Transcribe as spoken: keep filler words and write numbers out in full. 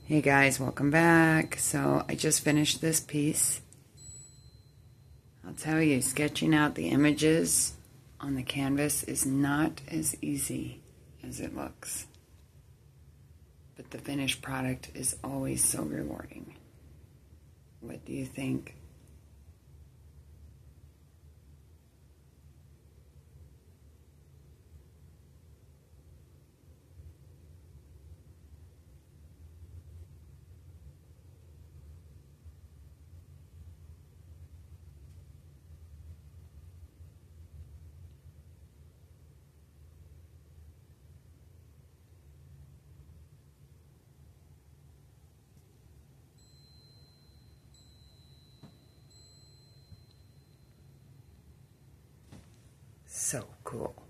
Hey guys, welcome back. So I just finished this piece. I'll tell you, sketching out the images on the canvas is not as easy as it looks. But the finished product is always so rewarding. What do you think? So cool.